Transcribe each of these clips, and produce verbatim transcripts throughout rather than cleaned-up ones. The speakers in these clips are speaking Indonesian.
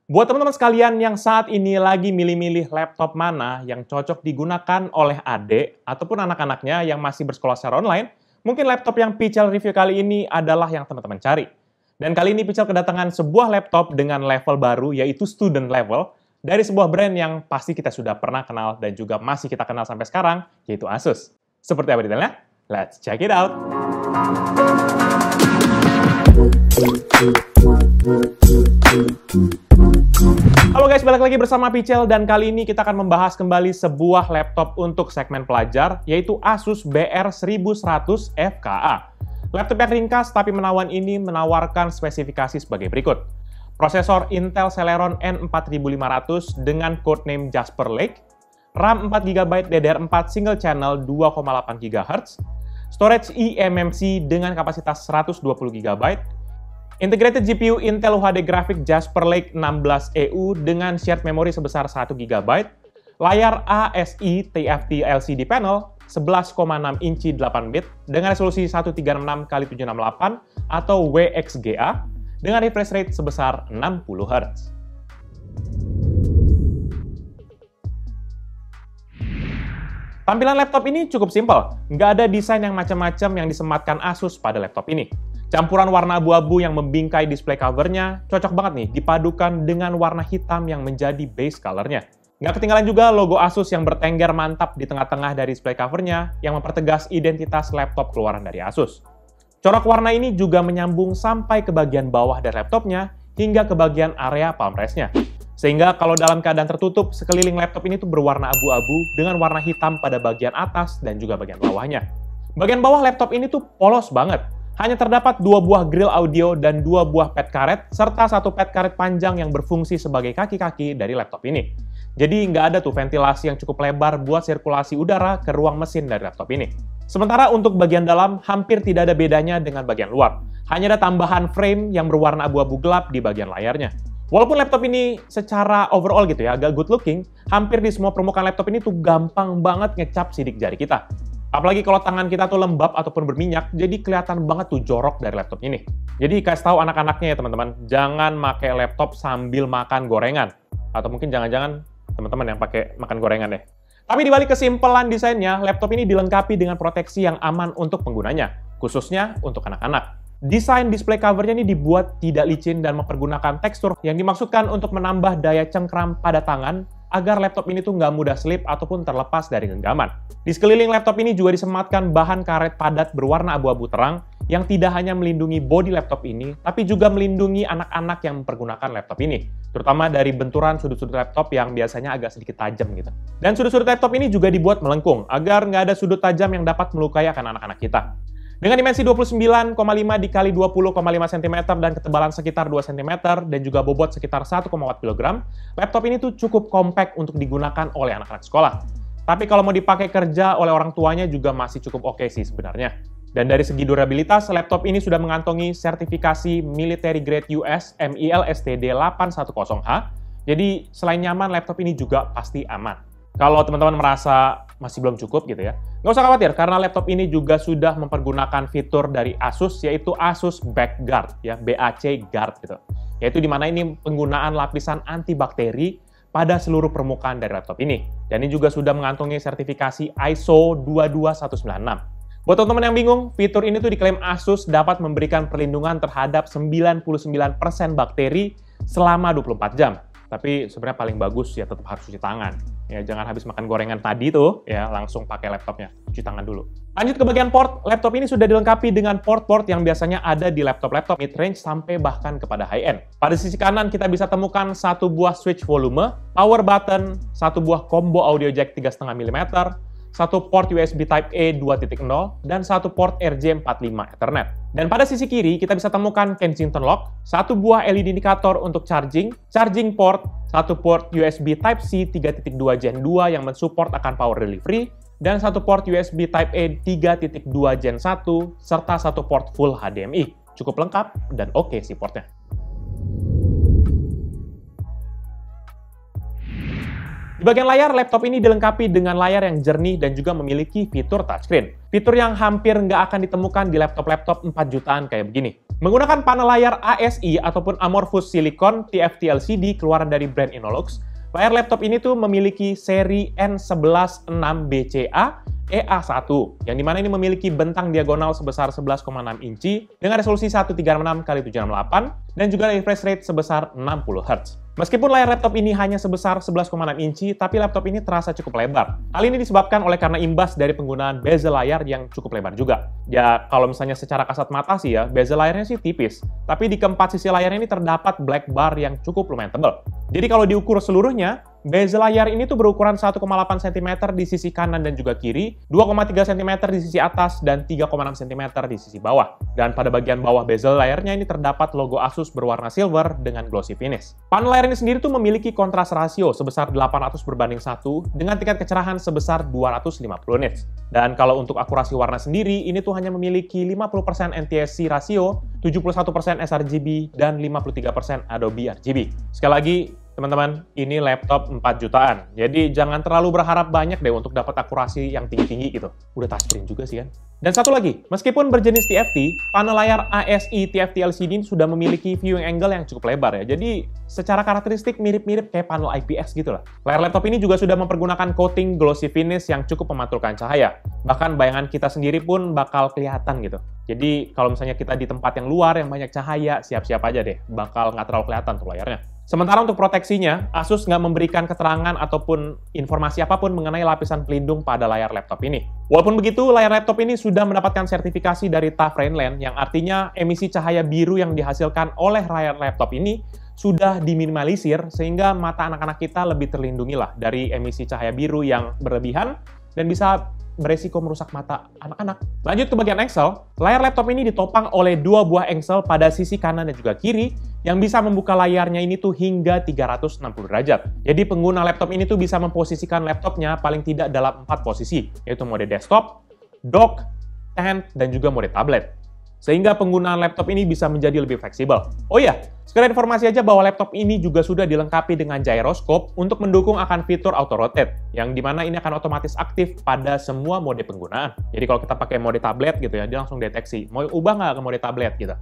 Buat teman-teman sekalian yang saat ini lagi milih-milih laptop mana yang cocok digunakan oleh adik ataupun anak-anaknya yang masih bersekolah secara online, mungkin laptop yang Pichel review kali ini adalah yang teman-teman cari. Dan kali ini Pichel kedatangan sebuah laptop dengan level baru, yaitu student level, dari sebuah brand yang pasti kita sudah pernah kenal dan juga masih kita kenal sampai sekarang, yaitu Asus. Seperti apa detailnya? Let's check it out! Halo guys, balik lagi bersama Pichel dan kali ini kita akan membahas kembali sebuah laptop untuk segmen pelajar, yaitu Asus B R seribu seratus F K A. Laptop yang ringkas tapi menawan ini menawarkan spesifikasi sebagai berikut. Prosesor Intel Celeron N empat ribu lima ratus dengan codename Jasper Lake, RAM empat giga byte D D R empat single channel dua koma delapan gigahertz, storage eMMC dengan kapasitas seratus dua puluh giga byte, integrated G P U Intel U H D Graphic Jasper Lake enam belas E U dengan shared memory sebesar satu giga byte, layar A S I T F T L C D panel sebelas koma enam inci delapan bit dengan resolusi seribu tiga ratus enam puluh enam kali tujuh ratus enam puluh delapan atau W X G A dengan refresh rate sebesar enam puluh hertz. Tampilan laptop ini cukup simpel, nggak ada desain yang macam-macam yang disematkan Asus pada laptop ini. Campuran warna abu-abu yang membingkai display covernya cocok banget nih dipadukan dengan warna hitam yang menjadi base colornya. Nggak ketinggalan juga logo Asus yang bertengger mantap di tengah-tengah dari display covernya yang mempertegas identitas laptop keluaran dari Asus. Corak warna ini juga menyambung sampai ke bagian bawah dari laptopnya hingga ke bagian area palm rest-nya. Sehingga kalau dalam keadaan tertutup, sekeliling laptop ini tuh berwarna abu-abu dengan warna hitam pada bagian atas dan juga bagian bawahnya. Bagian bawah laptop ini tuh polos banget. Hanya terdapat dua buah grill audio dan dua buah pad karet, serta satu pad karet panjang yang berfungsi sebagai kaki-kaki dari laptop ini. Jadi nggak ada tuh ventilasi yang cukup lebar buat sirkulasi udara ke ruang mesin dari laptop ini. Sementara untuk bagian dalam, hampir tidak ada bedanya dengan bagian luar. Hanya ada tambahan frame yang berwarna abu-abu gelap di bagian layarnya. Walaupun laptop ini secara overall gitu ya, agak good looking, hampir di semua permukaan laptop ini tuh gampang banget ngecap sidik jari kita. Apalagi kalau tangan kita tuh lembab ataupun berminyak, jadi kelihatan banget tuh jorok dari laptop ini. Jadi kasih tahu anak-anaknya ya teman-teman, jangan pakai laptop sambil makan gorengan. Atau mungkin jangan-jangan teman-teman yang pakai makan gorengan deh. Tapi dibalik kesimpelan desainnya, laptop ini dilengkapi dengan proteksi yang aman untuk penggunanya, khususnya untuk anak-anak. Desain display covernya ini dibuat tidak licin dan mempergunakan tekstur yang dimaksudkan untuk menambah daya cengkram pada tangan agar laptop ini tuh nggak mudah slip ataupun terlepas dari genggaman. Di sekeliling laptop ini juga disematkan bahan karet padat berwarna abu-abu terang yang tidak hanya melindungi bodi laptop ini, tapi juga melindungi anak-anak yang mempergunakan laptop ini, terutama dari benturan sudut-sudut laptop yang biasanya agak sedikit tajam gitu. Dan sudut-sudut laptop ini juga dibuat melengkung agar nggak ada sudut tajam yang dapat melukai akan anak-anak kita. Dengan dimensi dua puluh sembilan koma lima dikali dua puluh koma lima sentimeter dan ketebalan sekitar dua sentimeter dan juga bobot sekitar satu koma empat kilogram, laptop ini tuh cukup compact untuk digunakan oleh anak-anak sekolah. Tapi kalau mau dipakai kerja oleh orang tuanya juga masih cukup oke sih sebenarnya. Dan dari segi durabilitas, laptop ini sudah mengantongi sertifikasi Military Grade U S M I L S T D delapan satu nol H. Jadi selain nyaman, laptop ini juga pasti aman. Kalau teman-teman merasa masih belum cukup gitu ya, nggak usah khawatir karena laptop ini juga sudah mempergunakan fitur dari Asus yaitu Asus Backguard ya, B A C Guard gitu. Yaitu di mana ini penggunaan lapisan antibakteri pada seluruh permukaan dari laptop ini. Dan ini juga sudah mengantongi sertifikasi I S O dua dua satu sembilan enam. Buat teman-teman yang bingung, fitur ini tuh diklaim Asus dapat memberikan perlindungan terhadap sembilan puluh sembilan persen bakteri selama dua puluh empat jam. Tapi sebenarnya paling bagus ya tetap harus cuci tangan. Ya, jangan habis makan gorengan tadi tuh, ya langsung pakai laptopnya. Cuci tangan dulu. Lanjut ke bagian port, laptop ini sudah dilengkapi dengan port-port yang biasanya ada di laptop-laptop mid-range sampai bahkan kepada high-end. Pada sisi kanan kita bisa temukan satu buah switch volume, power button, satu buah combo audio jack tiga koma lima milimeter, satu port U S B Type A dua titik nol, dan satu port R J empat puluh lima Ethernet. Dan pada sisi kiri, kita bisa temukan Kensington Lock, satu buah L E D indikator untuk charging, charging port, satu port U S B Type C tiga titik dua Gen dua yang mensupport akan power delivery, dan satu port U S B Type A tiga titik dua Gen satu, serta satu port full H D M I. Cukup lengkap dan oke sih portnya. Di bagian layar, laptop ini dilengkapi dengan layar yang jernih dan juga memiliki fitur touchscreen. Fitur yang hampir nggak akan ditemukan di laptop-laptop empat jutaan kayak begini. Menggunakan panel layar A S I ataupun Amorphous Silicon T F T L C D keluaran dari brand Innolux, layar laptop ini tuh memiliki seri N satu satu enam B C A E A satu, yang dimana ini memiliki bentang diagonal sebesar sebelas koma enam inci dengan resolusi seribu tiga ratus enam kali tujuh ratus enam puluh delapan dan juga refresh rate sebesar enam puluh hertz. Meskipun layar laptop ini hanya sebesar sebelas koma enam inci, tapi laptop ini terasa cukup lebar. Hal ini disebabkan oleh karena imbas dari penggunaan bezel layar yang cukup lebar juga. Ya, kalau misalnya secara kasat mata sih ya, bezel layarnya sih tipis. Tapi di keempat sisi layarnya ini terdapat black bar yang cukup lumayan tebal. Jadi kalau diukur seluruhnya, bezel layar ini tuh berukuran satu koma delapan sentimeter di sisi kanan dan juga kiri, dua koma tiga sentimeter di sisi atas, dan tiga koma enam sentimeter di sisi bawah. Dan pada bagian bawah bezel layarnya ini terdapat logo Asus berwarna silver dengan glossy finish. Panel layar ini sendiri tuh memiliki kontras rasio sebesar delapan ratus berbanding satu dengan tingkat kecerahan sebesar dua ratus lima puluh nits. Dan kalau untuk akurasi warna sendiri, ini tuh hanya memiliki lima puluh persen N T S C rasio, tujuh puluh satu persen sRGB, dan lima puluh tiga persen Adobe R G B. Sekali lagi, teman-teman, ini laptop empat jutaan. Jadi jangan terlalu berharap banyak deh untuk dapat akurasi yang tinggi-tinggi gitu. Udah touchscreen juga sih kan. Dan satu lagi, meskipun berjenis T F T, panel layar A S I T F T L C D sudah memiliki viewing angle yang cukup lebar ya. Jadi secara karakteristik mirip-mirip kayak panel I P S gitu lah. Layar laptop ini juga sudah mempergunakan coating glossy finish yang cukup memantulkan cahaya. Bahkan bayangan kita sendiri pun bakal kelihatan gitu. Jadi kalau misalnya kita di tempat yang luar yang banyak cahaya, siap-siap aja deh, bakal nggak terlalu kelihatan tuh layarnya. Sementara untuk proteksinya, Asus nggak memberikan keterangan ataupun informasi apapun mengenai lapisan pelindung pada layar laptop ini. Walaupun begitu, layar laptop ini sudah mendapatkan sertifikasi dari T A F Rainland, yang artinya emisi cahaya biru yang dihasilkan oleh layar laptop ini sudah diminimalisir, sehingga mata anak-anak kita lebih terlindungi lah dari emisi cahaya biru yang berlebihan dan bisa beresiko merusak mata anak-anak. Lanjut ke bagian engsel, layar laptop ini ditopang oleh dua buah engsel pada sisi kanan dan juga kiri yang bisa membuka layarnya ini tuh hingga tiga ratus enam puluh derajat. Jadi pengguna laptop ini tuh bisa memposisikan laptopnya paling tidak dalam empat posisi, yaitu mode desktop, dock, stand, dan juga mode tablet. Sehingga penggunaan laptop ini bisa menjadi lebih fleksibel. Oh iya, sekedar informasi aja bahwa laptop ini juga sudah dilengkapi dengan gyroscope untuk mendukung akan fitur auto rotate, yang dimana ini akan otomatis aktif pada semua mode penggunaan. Jadi kalau kita pakai mode tablet gitu ya, dia langsung deteksi, mau ubah nggak ke mode tablet gitu.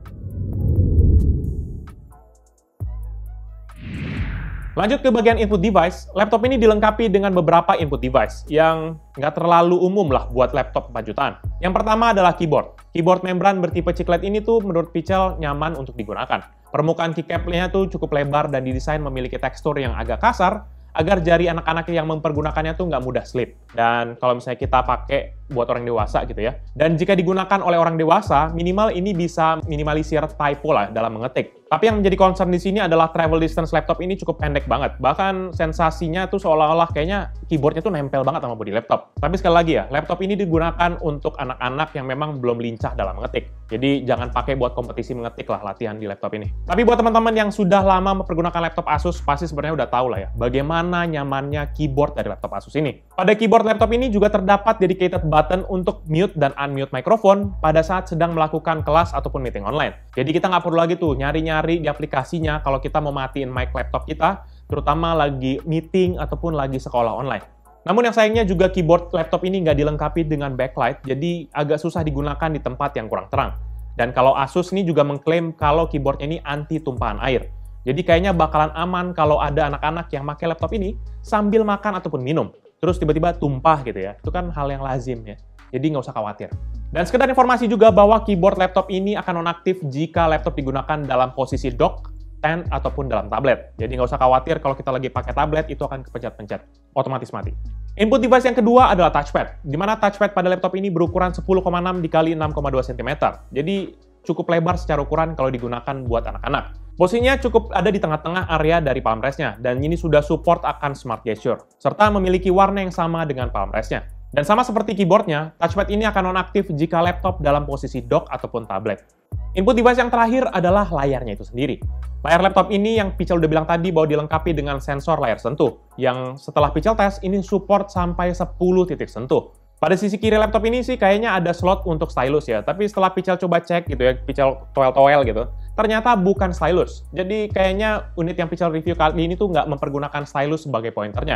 Lanjut ke bagian input device, laptop ini dilengkapi dengan beberapa input device yang nggak terlalu umum lah buat laptop empat jutaan. Yang pertama adalah keyboard. Keyboard membran bertipe chiclet ini tuh menurut Pichel nyaman untuk digunakan. Permukaan keycapnya tuh cukup lebar dan didesain memiliki tekstur yang agak kasar, agar jari anak-anak yang mempergunakannya tuh nggak mudah slip. Dan kalau misalnya kita pakai buat orang dewasa gitu ya. Dan jika digunakan oleh orang dewasa, minimal ini bisa minimalisir typo lah dalam mengetik. Tapi yang menjadi concern di sini adalah travel distance laptop ini cukup pendek banget. Bahkan sensasinya tuh seolah-olah kayaknya keyboardnya tuh nempel banget sama bodi laptop. Tapi sekali lagi ya, laptop ini digunakan untuk anak-anak yang memang belum lincah dalam mengetik. Jadi jangan pakai buat kompetisi mengetik lah latihan di laptop ini. Tapi buat teman-teman yang sudah lama mempergunakan laptop Asus, pasti sebenarnya udah tahu lah ya, bagaimana nyamannya keyboard dari laptop Asus ini. Pada keyboard laptop ini juga terdapat dedicated button untuk mute dan unmute mikrofon pada saat sedang melakukan kelas ataupun meeting online. Jadi kita nggak perlu lagi tuh nyari-nyari di aplikasinya kalau kita mau matiin mic laptop kita, terutama lagi meeting ataupun lagi sekolah online. Namun yang sayangnya juga keyboard laptop ini nggak dilengkapi dengan backlight, jadi agak susah digunakan di tempat yang kurang terang. Dan kalau Asus ini juga mengklaim kalau keyboardnya ini anti tumpahan air. Jadi kayaknya bakalan aman kalau ada anak-anak yang pakai laptop ini sambil makan ataupun minum. Terus tiba-tiba tumpah gitu ya. Itu kan hal yang lazim ya. Jadi nggak usah khawatir. Dan sekedar informasi juga bahwa keyboard laptop ini akan nonaktif jika laptop digunakan dalam posisi dock, stand, ataupun dalam tablet. Jadi nggak usah khawatir kalau kita lagi pakai tablet, itu akan kepencet-pencet. Otomatis mati. Input device yang kedua adalah touchpad. Di mana touchpad pada laptop ini berukuran sepuluh koma enam dikali enam koma dua sentimeter. Jadi cukup lebar secara ukuran kalau digunakan buat anak-anak. Posisinya cukup ada di tengah-tengah area dari palm rest-nya, dan ini sudah support akan smart gesture, serta memiliki warna yang sama dengan palm rest-nya. Dan sama seperti keyboardnya, touchpad ini akan nonaktif jika laptop dalam posisi dock ataupun tablet. Input device yang terakhir adalah layarnya itu sendiri. Layar laptop ini yang Pichel udah bilang tadi bahwa dilengkapi dengan sensor layar sentuh, yang setelah Pichel tes ini support sampai sepuluh titik sentuh. Pada sisi kiri laptop ini sih kayaknya ada slot untuk stylus ya, tapi setelah Pichel coba cek gitu ya, Pichel toel-toel gitu, ternyata bukan stylus. Jadi kayaknya unit yang Pichel review kali ini tuh nggak mempergunakan stylus sebagai pointernya.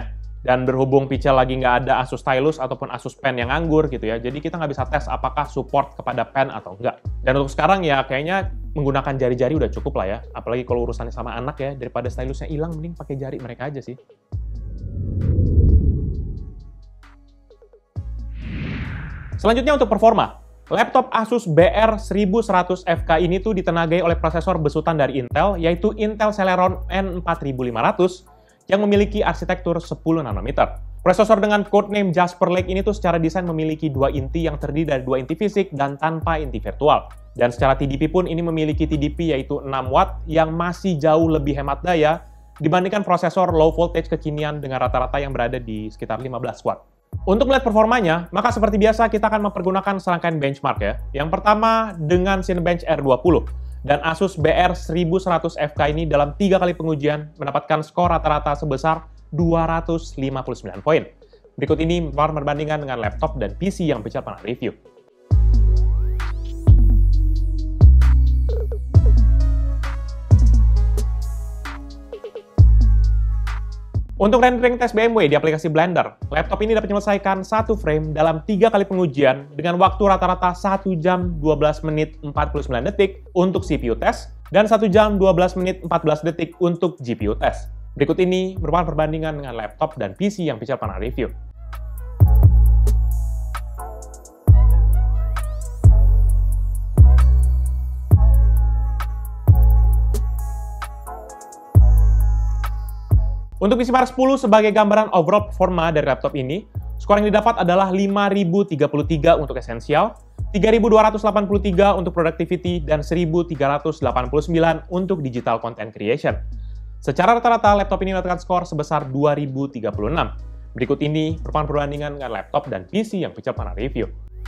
Dan berhubung Pichel lagi nggak ada Asus Stylus ataupun Asus Pen yang nganggur gitu ya, jadi kita nggak bisa tes apakah support kepada pen atau enggak. Dan untuk sekarang ya kayaknya menggunakan jari-jari udah cukup lah ya, apalagi kalau urusannya sama anak ya, daripada stylusnya hilang mending pakai jari mereka aja sih. Selanjutnya untuk performa. Laptop Asus B R seribu seratus F K ini tuh ditenagai oleh prosesor besutan dari Intel, yaitu Intel Celeron N empat ribu lima ratus yang memiliki arsitektur sepuluh nanometer. Prosesor dengan codename Jasper Lake ini tuh secara desain memiliki dua inti yang terdiri dari dua inti fisik dan tanpa inti virtual. Dan secara T D P pun ini memiliki T D P yaitu enam watt yang masih jauh lebih hemat daya dibandingkan prosesor low voltage kekinian dengan rata-rata yang berada di sekitar lima belas watt. Untuk melihat performanya, maka seperti biasa kita akan mempergunakan serangkaian benchmark ya. Yang pertama dengan Cinebench R dua puluh. Dan Asus B R seribu seratus F K ini dalam tiga kali pengujian mendapatkan skor rata-rata sebesar dua ratus lima puluh sembilan poin. Berikut ini merupakan perbandingan dengan laptop dan P C yang Pichel pernah review. Untuk rendering tes B M W di aplikasi Blender, laptop ini dapat menyelesaikan satu frame dalam tiga kali pengujian dengan waktu rata-rata satu jam dua belas menit empat puluh sembilan detik untuk C P U tes dan satu jam dua belas menit empat belas detik untuk G P U tes. Berikut ini merupakan perbandingan dengan laptop dan P C yang Pichel pernah review. Untuk P C Mark sepuluh sebagai gambaran overall performa dari laptop ini, skor yang didapat adalah lima ribu tiga puluh tiga untuk esensial, tiga ribu dua ratus delapan puluh tiga untuk productivity, dan seribu tiga ratus delapan puluh sembilan untuk digital content creation. Secara rata-rata, laptop ini mendapatkan skor sebesar dua ribu tiga puluh enam. Berikut ini merupakan perbandingan dengan laptop dan P C yang Pichel pernah review.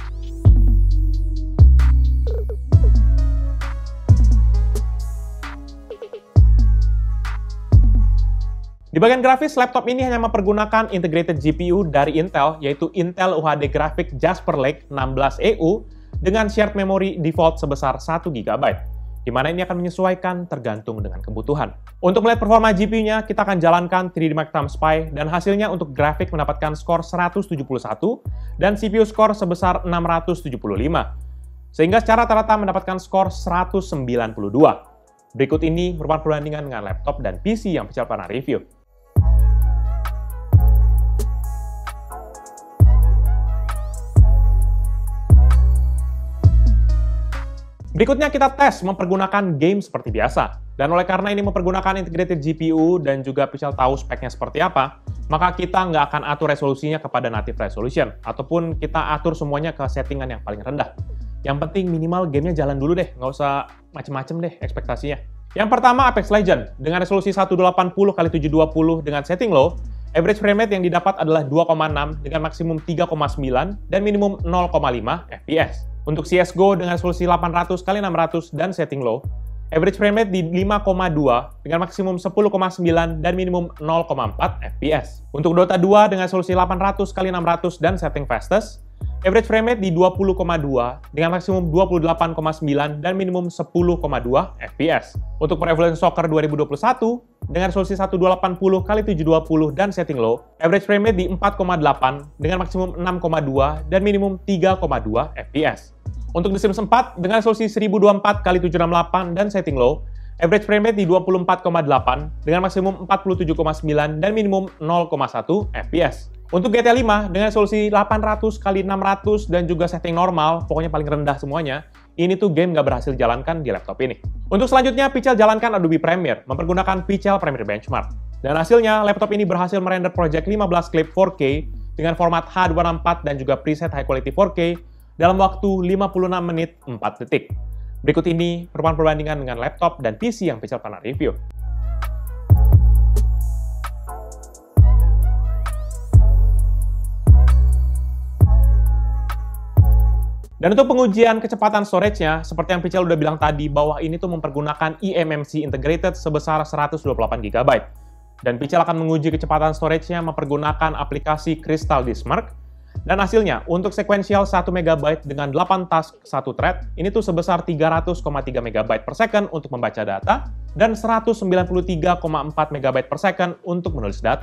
Di bagian grafis, laptop ini hanya mempergunakan integrated G P U dari Intel, yaitu Intel U H D Graphics Jasper Lake enam belas E U dengan shared memory default sebesar satu giga byte, di mana ini akan menyesuaikan tergantung dengan kebutuhan. Untuk melihat performa G P U-nya, kita akan jalankan tiga D Mark Thumb Spy, dan hasilnya untuk grafik mendapatkan skor seratus tujuh puluh satu, dan C P U skor sebesar enam ratus tujuh puluh lima, sehingga secara rata-rata mendapatkan skor seratus sembilan puluh dua. Berikut ini merupakan perbandingan dengan laptop dan P C yang Pichel pernah review. Berikutnya kita tes mempergunakan game seperti biasa. Dan oleh karena ini mempergunakan integrated G P U dan juga Pichel tahu speknya seperti apa, maka kita nggak akan atur resolusinya kepada native resolution, ataupun kita atur semuanya ke settingan yang paling rendah. Yang penting minimal gamenya jalan dulu deh, nggak usah macem-macem deh ekspektasinya. Yang pertama Apex Legends, dengan resolusi seribu delapan puluh kali tujuh dua puluh dengan setting low, average frame rate yang didapat adalah dua koma enam dengan maksimum tiga koma sembilan dan minimum nol koma lima F P S. Untuk C S G O dengan resolusi delapan ratus kali enam ratus dan setting low, average frame rate di lima koma dua dengan maksimum sepuluh koma sembilan dan minimum nol koma empat F P S. Untuk Dota dua dengan resolusi delapan ratus kali enam ratus dan setting fastest, average frame rate di dua puluh koma dua dengan maksimum dua puluh delapan koma sembilan dan minimum sepuluh koma dua F P S. Untuk Pro Evolution Soccer dua ribu dua puluh satu dengan resolusi seribu delapan puluh kali tujuh dua puluh dan setting low, average frame rate di empat koma delapan dengan maksimum enam koma dua dan minimum tiga koma dua F P S. Untuk The Sims empat dengan resolusi seribu dua puluh empat kali tujuh enam delapan dan setting low, average frame rate di dua puluh empat koma delapan dengan maksimum empat puluh tujuh koma sembilan dan minimum nol koma satu F P S. Untuk G T A lima dengan resolusi delapan ratus kali enam ratus dan juga setting normal, pokoknya paling rendah semuanya, ini tuh game nggak berhasil jalankan di laptop ini. Untuk selanjutnya, Pichel jalankan Adobe Premiere, mempergunakan Pichel Premiere Benchmark. Dan hasilnya, laptop ini berhasil merender project lima belas klip empat K dengan format H dua enam empat dan juga preset High Quality empat K dalam waktu lima puluh enam menit empat detik. Berikut ini merupakan perbandingan dengan laptop dan P C yang Pichel pernah review. Dan untuk pengujian kecepatan storage-nya, seperti yang Pichel udah bilang tadi, bahwa ini tuh mempergunakan E M M C Integrated sebesar seratus dua puluh delapan giga byte. Dan Pichel akan menguji kecepatan storage-nya mempergunakan aplikasi Crystal Disk Mark. Dan hasilnya, untuk sequential satu mega byte dengan delapan task satu thread, ini tuh sebesar tiga ratus koma tiga mega byte per second untuk membaca data, dan seratus sembilan puluh tiga koma empat mega byte per second untuk menulis data.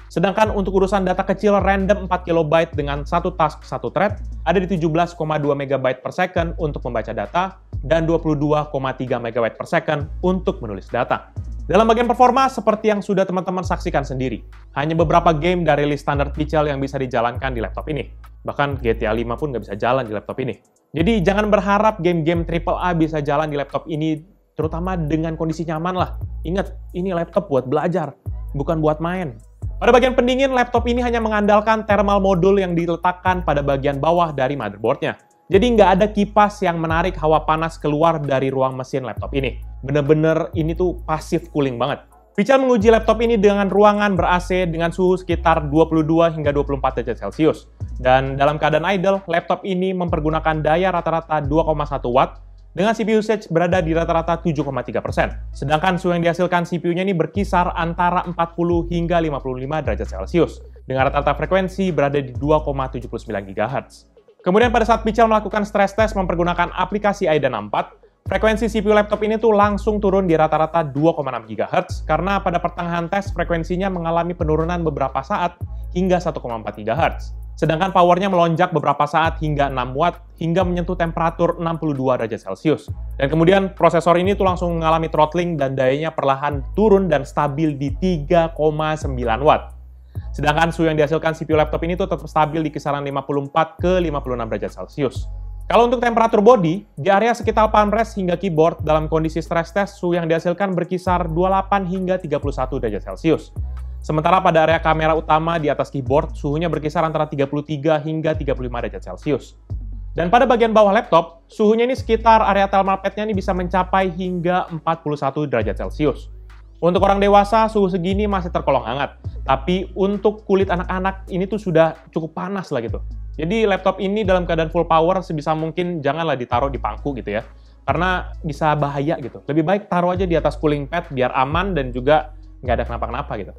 Sedangkan untuk urusan data kecil random empat kilobyte dengan satu task satu thread ada di tujuh belas koma dua megabyte per second untuk membaca data dan dua puluh dua koma tiga megabyte per second untuk menulis data. Dalam bagian performa, seperti yang sudah teman-teman saksikan sendiri, hanya beberapa game dari rilis standar Pichel yang bisa dijalankan di laptop ini. Bahkan G T A lima pun nggak bisa jalan di laptop ini. Jadi jangan berharap game-game triple A bisa jalan di laptop ini, terutama dengan kondisi nyaman lah. Ingat, ini laptop buat belajar, bukan buat main. Pada bagian pendingin, laptop ini hanya mengandalkan thermal modul yang diletakkan pada bagian bawah dari motherboardnya. Jadi nggak ada kipas yang menarik hawa panas keluar dari ruang mesin laptop ini. Bener-bener ini tuh passive cooling banget. Pichel menguji laptop ini dengan ruangan ber-A C dengan suhu sekitar dua puluh dua hingga dua puluh empat derajat Celcius. Dan dalam keadaan idle, laptop ini mempergunakan daya rata-rata dua koma satu watt dengan C P U usage berada di rata-rata tujuh koma tiga persen. Sedangkan suhu yang dihasilkan C P U-nya ini berkisar antara empat puluh hingga lima puluh lima derajat Celcius dengan rata-rata frekuensi berada di dua koma tujuh sembilan gigahertz. Kemudian pada saat Pichel melakukan stress test mempergunakan aplikasi AIDA enam puluh empat, frekuensi C P U laptop ini tuh langsung turun di rata-rata dua koma enam gigahertz karena pada pertengahan tes frekuensinya mengalami penurunan beberapa saat hingga satu koma empat gigahertz. Sedangkan powernya melonjak beberapa saat hingga enam watt hingga menyentuh temperatur enam puluh dua derajat Celcius. Dan kemudian prosesor ini tuh langsung mengalami throttling dan dayanya perlahan turun dan stabil di tiga koma sembilan watt. Sedangkan suhu yang dihasilkan C P U laptop ini tuh tetap stabil di kisaran lima puluh empat ke lima puluh enam derajat Celcius. Kalau untuk temperatur body, di area sekitar palm rest hingga keyboard dalam kondisi stress test, suhu yang dihasilkan berkisar dua puluh delapan hingga tiga puluh satu derajat Celcius. Sementara pada area kamera utama di atas keyboard, suhunya berkisar antara tiga puluh tiga hingga tiga puluh lima derajat Celcius. Dan pada bagian bawah laptop, suhunya ini sekitar area thermal pad-nya ini bisa mencapai hingga empat puluh satu derajat Celcius. Untuk orang dewasa, suhu segini masih tergolong hangat. Tapi untuk kulit anak-anak, ini tuh sudah cukup panas lah gitu. Jadi laptop ini dalam keadaan full power, sebisa mungkin janganlah ditaruh di pangku gitu ya. Karena bisa bahaya gitu. Lebih baik taruh aja di atas cooling pad, biar aman dan juga nggak ada kenapa-kenapa gitu.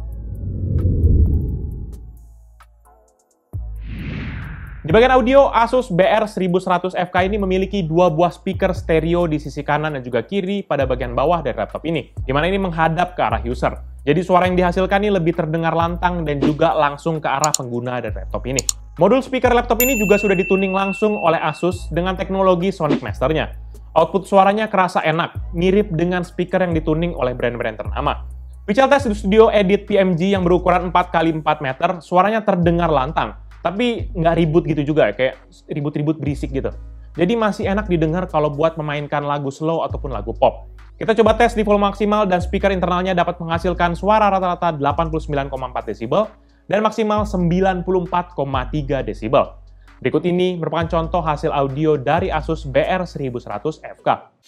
Di bagian audio, Asus B R seribu seratus F K ini memiliki dua buah speaker stereo di sisi kanan dan juga kiri pada bagian bawah dari laptop ini, di mana ini menghadap ke arah user. Jadi suara yang dihasilkan ini lebih terdengar lantang dan juga langsung ke arah pengguna dari laptop ini. Modul speaker laptop ini juga sudah dituning langsung oleh Asus dengan teknologi Sonic Master-nya. Output suaranya kerasa enak, mirip dengan speaker yang dituning oleh brand-brand ternama. Pichel tes di studio edit P M G yang berukuran empat kali empat meter, suaranya terdengar lantang. Tapi nggak ribut gitu juga, kayak ribut-ribut berisik gitu. Jadi masih enak didengar kalau buat memainkan lagu slow ataupun lagu pop. Kita coba tes di volume maksimal dan speaker internalnya dapat menghasilkan suara rata-rata delapan puluh sembilan koma empat desibel dan maksimal sembilan puluh empat koma tiga desibel. Berikut ini merupakan contoh hasil audio dari Asus B R seribu seratus F K.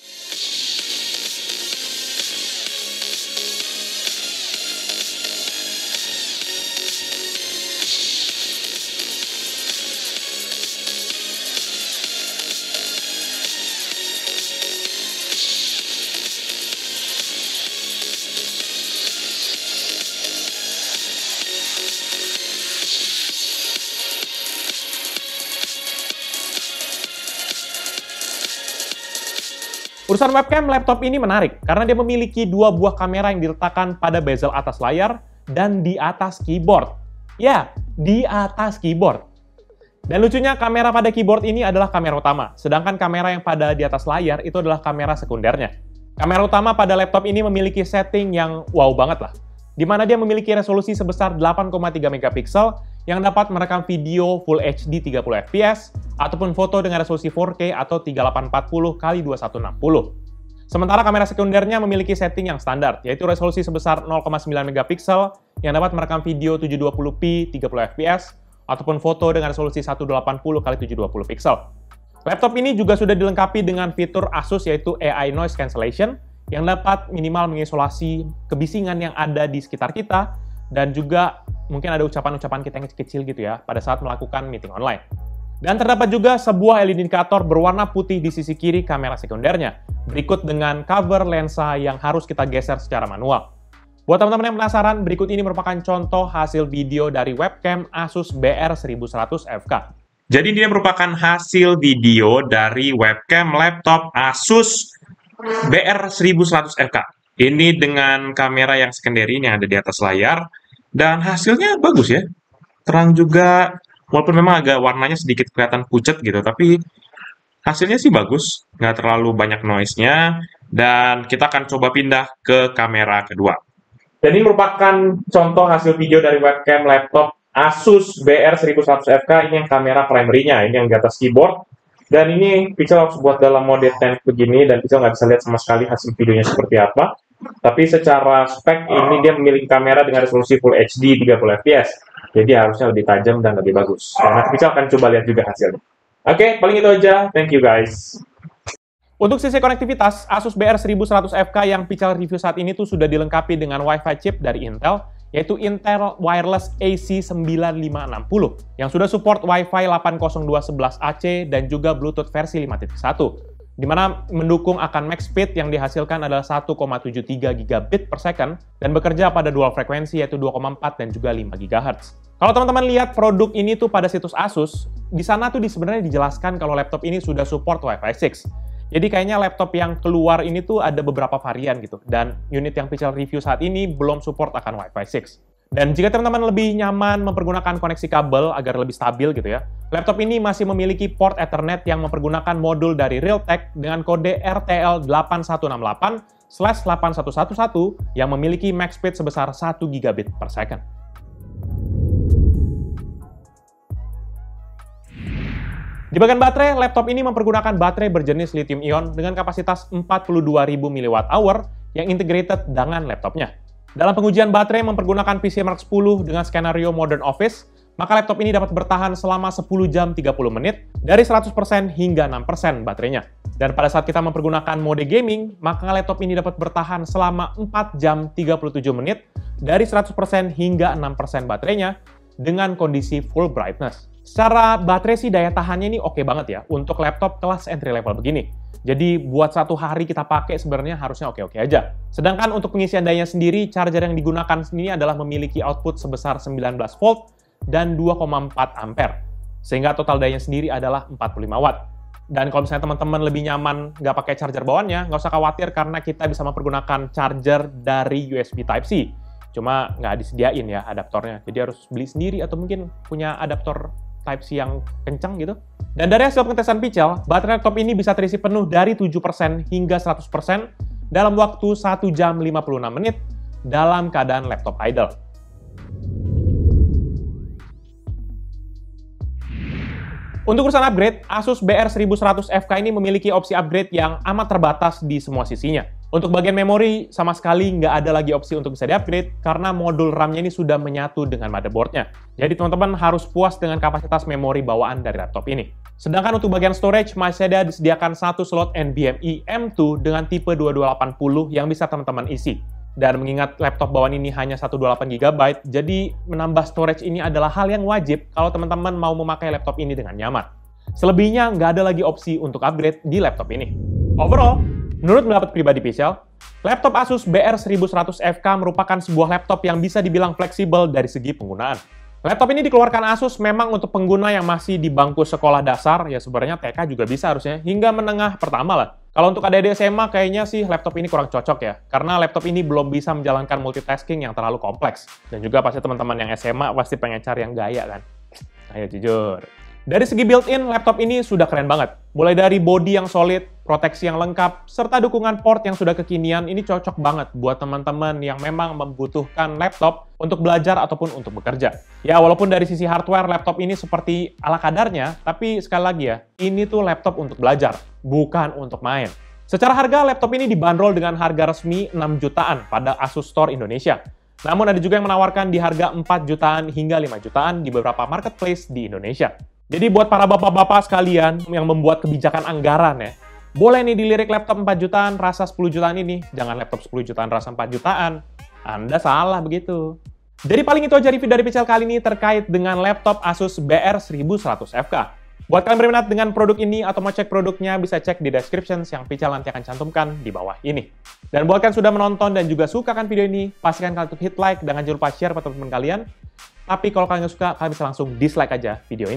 Urusan webcam laptop ini menarik karena dia memiliki dua buah kamera yang diletakkan pada bezel atas layar dan di atas keyboard. Ya, di atas keyboard. Dan lucunya kamera pada keyboard ini adalah kamera utama, sedangkan kamera yang pada di atas layar itu adalah kamera sekundernya. Kamera utama pada laptop ini memiliki setting yang wow banget lah, di mana dia memiliki resolusi sebesar delapan koma tiga megapiksel yang dapat merekam video Full H D tiga puluh F P S ataupun foto dengan resolusi empat K atau tiga delapan empat nol kali dua satu enam nol. Sementara kamera sekundernya memiliki setting yang standar, yaitu resolusi sebesar nol koma sembilan megapiksel yang dapat merekam video tujuh dua puluh p tiga puluh F P S ataupun foto dengan resolusi seribu delapan puluh kali tujuh dua puluh piksel. Laptop ini juga sudah dilengkapi dengan fitur Asus yaitu A I Noise Cancellation yang dapat minimal mengisolasi kebisingan yang ada di sekitar kita dan juga mungkin ada ucapan-ucapan kita yang kecil gitu ya pada saat melakukan meeting online. Dan terdapat juga sebuah L E D indikator berwarna putih di sisi kiri kamera sekundernya, berikut dengan cover lensa yang harus kita geser secara manual. Buat teman-teman yang penasaran, berikut ini merupakan contoh hasil video dari webcam Asus B R seribu seratus F K. Jadi ini merupakan hasil video dari webcam laptop Asus B R seribu seratus F K. Ini dengan kamera yang secondary yang ada di atas layar, Dan hasilnya bagus ya. Terang juga, walaupun memang agak warnanya sedikit kelihatan pucat gitu, tapi hasilnya sih bagus, nggak terlalu banyak noise-nya, dan kita akan coba pindah ke kamera kedua. Dan ini merupakan contoh hasil video dari webcam laptop Asus B R seribu seratus F K, ini yang kamera primary-nya, ini yang di atas keyboard. Dan ini Picsel harus buat dalam mode tense begini, dan Picsel nggak bisa lihat sama sekali hasil videonya seperti apa. Tapi secara spek ini dia memiliki kamera dengan resolusi Full H D tiga puluh F P S. Jadi harusnya lebih tajam dan lebih bagus. Nah, Picsel akan coba lihat juga hasilnya. Oke, okay, paling itu aja. Thank you guys. Untuk sisi konektivitas, Asus B R seribu seratus F K yang Picsel review saat ini tuh sudah dilengkapi dengan Wi-Fi chip dari Intel, yaitu Intel Wireless A C sembilan lima enam nol, yang sudah support Wi-Fi delapan nol dua satu satu A C dan juga Bluetooth versi lima titik satu, di mana mendukung akan max speed yang dihasilkan adalah satu koma tujuh tiga gigabit per second dan bekerja pada dual frekuensi yaitu dua koma empat dan juga lima gigahertz. Kalau teman-teman lihat produk ini tuh pada situs Asus, di sana tuh sebenarnya dijelaskan kalau laptop ini sudah support Wi-Fi enam. Jadi kayaknya laptop yang keluar ini tuh ada beberapa varian gitu, dan unit yang Picsel review saat ini belum support akan Wi-Fi enam. Dan jika teman-teman lebih nyaman mempergunakan koneksi kabel agar lebih stabil gitu ya, laptop ini masih memiliki port Ethernet yang mempergunakan modul dari Realtek dengan kode R T L delapan satu enam delapan slash delapan satu satu satu yang memiliki max speed sebesar satu gigabit per second. Di bagian baterai, laptop ini mempergunakan baterai berjenis lithium ion dengan kapasitas empat puluh dua ribu miliwatt hour yang integrated dengan laptopnya. Dalam pengujian baterai mempergunakan P C Mark sepuluh dengan skenario Modern Office, maka laptop ini dapat bertahan selama sepuluh jam tiga puluh menit dari seratus persen hingga enam persen baterainya. Dan pada saat kita mempergunakan mode gaming, maka laptop ini dapat bertahan selama empat jam tiga puluh tujuh menit dari seratus persen hingga enam persen baterainya dengan kondisi full brightness. Secara baterai sih daya tahannya ini oke banget ya untuk laptop kelas entry level begini. Jadi buat satu hari kita pakai sebenarnya harusnya oke-oke aja. Sedangkan untuk pengisian dayanya sendiri, charger yang digunakan sendiri adalah memiliki output sebesar sembilan belas volt dan dua koma empat ampere. Sehingga total dayanya sendiri adalah empat puluh lima watt. Dan kalau misalnya teman-teman lebih nyaman nggak pakai charger bawaannya, nggak usah khawatir karena kita bisa mempergunakan charger dari U S B Type-C. Cuma nggak disediain ya adaptornya. Jadi harus beli sendiri atau mungkin punya adaptor Type-C yang kencang gitu. Dan dari hasil pengetesan Picsel, baterai laptop ini bisa terisi penuh dari tujuh persen hingga seratus persen dalam waktu satu jam lima puluh enam menit dalam keadaan laptop idle. Untuk urusan upgrade, Asus B R seribu seratus F K ini memiliki opsi upgrade yang amat terbatas di semua sisinya. Untuk bagian memori, sama sekali nggak ada lagi opsi untuk bisa di-upgrade karena modul RAM-nya ini sudah menyatu dengan motherboard-nya. Jadi teman-teman harus puas dengan kapasitas memori bawaan dari laptop ini. Sedangkan untuk bagian storage, masih ada disediakan satu slot NVMe M dua dengan tipe dua ribu dua ratus delapan puluh yang bisa teman-teman isi. Dan mengingat laptop bawaan ini hanya seratus dua puluh delapan giga byte, jadi menambah storage ini adalah hal yang wajib kalau teman-teman mau memakai laptop ini dengan nyaman. Selebihnya nggak ada lagi opsi untuk upgrade di laptop ini. Overall, menurut pendapat pribadi Picsel, laptop Asus B R seribu seratus F K merupakan sebuah laptop yang bisa dibilang fleksibel dari segi penggunaan. Laptop ini dikeluarkan Asus memang untuk pengguna yang masih di bangku sekolah dasar, ya sebenarnya T K juga bisa harusnya, hingga menengah pertama lah. Kalau untuk adik-adik S M A, kayaknya sih laptop ini kurang cocok ya, karena laptop ini belum bisa menjalankan multitasking yang terlalu kompleks. Dan juga pasti teman-teman yang S M A pasti pengen cari yang gaya kan? Ayo jujur. Dari segi built-in, laptop ini sudah keren banget. Mulai dari bodi yang solid, proteksi yang lengkap, serta dukungan port yang sudah kekinian, ini cocok banget buat teman-teman yang memang membutuhkan laptop untuk belajar ataupun untuk bekerja. Ya, walaupun dari sisi hardware, laptop ini seperti ala kadarnya, tapi sekali lagi ya, ini tuh laptop untuk belajar, bukan untuk main. Secara harga, laptop ini dibanderol dengan harga resmi enam jutaan pada Asus Store Indonesia. Namun ada juga yang menawarkan di harga empat jutaan hingga lima jutaan di beberapa marketplace di Indonesia. Jadi buat para bapak-bapak sekalian yang membuat kebijakan anggaran ya, boleh nih dilirik laptop empat jutaan rasa sepuluh jutaan ini, jangan laptop sepuluh jutaan rasa empat jutaan. Anda salah begitu. Jadi paling itu aja review dari Picsel kali ini terkait dengan laptop Asus B R seribu seratus F K. Buat kalian berminat dengan produk ini atau mau cek produknya, bisa cek di description yang Picsel nanti akan cantumkan di bawah ini. Dan buat kalian sudah menonton dan juga suka kan video ini, pastikan kalian untuk hit like dan jangan lupa share ke teman-teman kalian. Tapi kalau kalian nggak suka, kalian bisa langsung dislike aja video ini.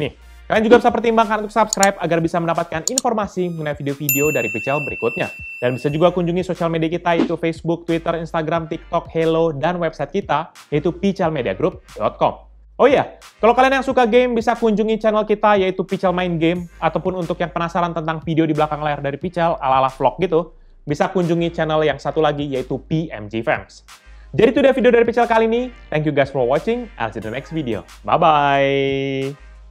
Kalian juga bisa pertimbangkan untuk subscribe agar bisa mendapatkan informasi mengenai video-video dari Pichel berikutnya. Dan bisa juga kunjungi sosial media kita yaitu Facebook, Twitter, Instagram, TikTok, Hello, dan website kita yaitu pichelmediagroup dot com. Oh iya, kalau kalian yang suka game bisa kunjungi channel kita yaitu Pichel Main Game, ataupun untuk yang penasaran tentang video di belakang layar dari Pichel ala-ala vlog gitu, bisa kunjungi channel yang satu lagi yaitu P M G Fans. Jadi itu dia video dari Pichel kali ini. Thank you guys for watching. I'll see you in the next video. Bye-bye.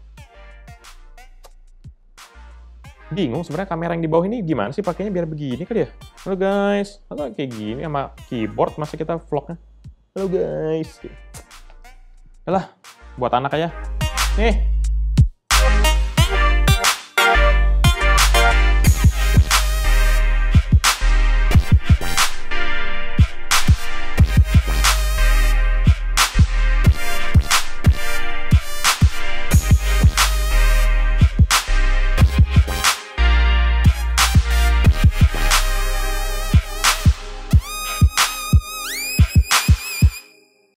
Bingung sebenarnya kamera yang di bawah ini gimana sih pakainya biar begini kali ya. Halo guys, atau kayak gini sama keyboard masa kita vlognya. Halo guys. Alah, buat anak aja. Nih.